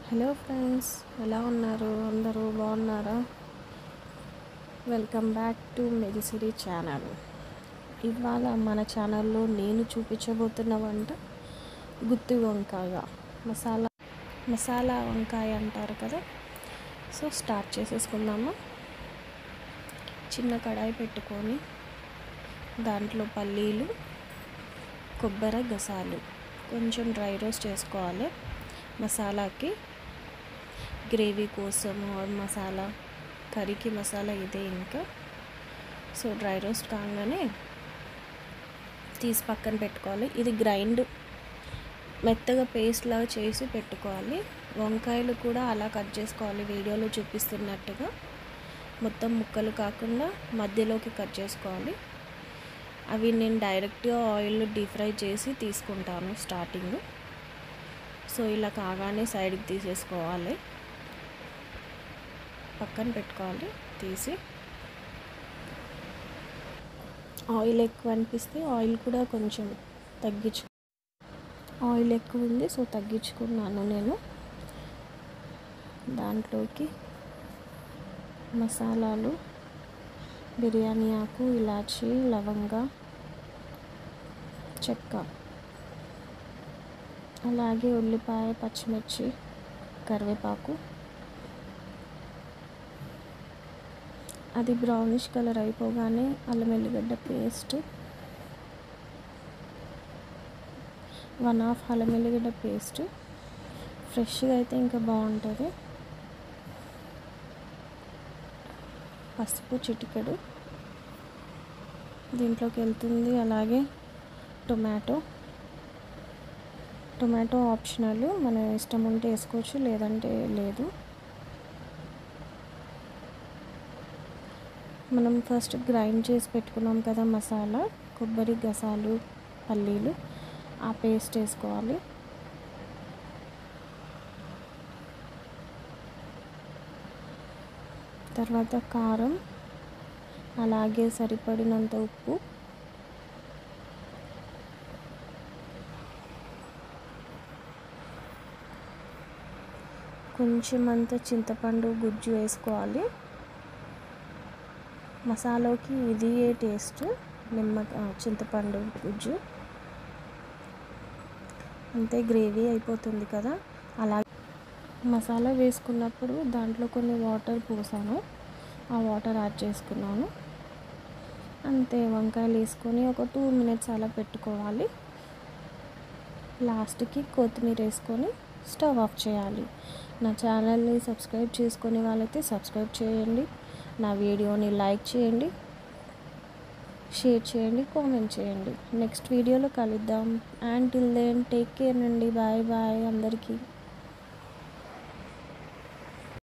Hello friends, ఎలా ఉన్నారు? అందరూ బాగున్నారా? వెల్కమ్ బ్యాక్ టు మెడిసిరీ ఛానల్. ఇవాళ మన ఛానల్లో నేను చూపించబోతున్న వంట గుత్తి వంకాయ మసాలా వంకాయ అంటారు కదా. సో స్టార్ట్ చేసేసుకుందాము. చిన్న కడాయి పెట్టుకొని దాంట్లో పల్లీలు, కొబ్బరి గసాలు కొంచెం డ్రై రోస్ట్ చేసుకోవాలి. మసాలాకి గ్రేవీ కోసం మసాలా, కర్రీకి మసాలా ఇదే. ఇంకా సో డ్రై రోస్ట్ కాగానే తీసి పక్కన పెట్టుకోవాలి. ఇది గ్రైండ్ మెత్తగా పేస్ట్ లాగా చేసి పెట్టుకోవాలి. వంకాయలు కూడా అలా కట్ చేసుకోవాలి, వీడియోలో చూపిస్తున్నట్టుగా మొత్తం ముక్కలు కాకుండా మధ్యలోకి కట్ చేసుకోవాలి. అవి నేను డైరెక్ట్గా ఆయిల్లో డీప్ ఫ్రై చేసి తీసుకుంటాను స్టార్టింగ్. సో ఇలా కాగానే సైడ్కి తీసేసుకోవాలి, పక్కన పెట్టుకోవాలి. తీసి ఆయిల్ ఎక్కువ అనిపిస్తే ఆయిల్ కూడా కొంచెం ఆయిల్ ఎక్కువ ఉంది సో తగ్గించుకున్నాను నేను. దాంట్లోకి మసాలాలు, బిర్యానీ ఆకు, ఇలాచీ, లవంగా, చెక్క, అలాగే ఉల్లిపాయ, పచ్చిమిర్చి, కరివేపాకు. అది బ్రౌనిష్ కలర్ అయిపోగానే అల్లం వెల్లిగడ్డ పేస్ట్, 1/2 అల్లం వెల్లిగడ్డ పేస్ట్. ఫ్రెష్గా అయితే ఇంకా బాగుంటుంది. పసుపు చిటికెడు దీంట్లోకి వెళ్తుంది. అలాగే టొమాటో ఆప్షనల్, మన ఇష్టం ఉంటే వేసుకోవచ్చు, లేదంటే లేదు. మనం ఫస్ట్ గ్రైండ్ చేసి పెట్టుకున్నాం కదా మసాలా, కొబ్బరి గసాలు, పల్లీలు, ఆ పేస్ట్ వేసుకోవాలి. తర్వాత కారం, అలాగే సరిపడినంత ఉప్పు, కొంచెం అంత చింతపండు గుజ్జు వేసుకోవాలి. మసాలాకి ఇది టేస్ట్, చింతపండు గుజ్జు. అంతే, గ్రేవీ అయిపోతుంది కదా. అలాగే మసాలా వేసుకున్నప్పుడు దాంట్లో కొన్ని వాటర్ పోసాను, ఆ వాటర్ యాడ్ చేసుకున్నాను. అంతే, వంకాయలు వేసుకొని ఒక 2 minutes అలా పెట్టుకోవాలి. లాస్ట్కి కొత్తిమీర వేసుకొని స్టవ్ ఆఫ్ చేయాలి. నా ఛానల్ని సబ్స్క్రైబ్ చేసుకునే వాళ్ళైతే సబ్స్క్రైబ్ చేయండి, నా వీడియోని లైక్ చేయండి, షేర్ చేయండి, కామెంట్ చేయండి. నెక్స్ట్ వీడియోలో కలుద్దాం. And till then take care అండి. బాయ్ బాయ్ అందరికీ.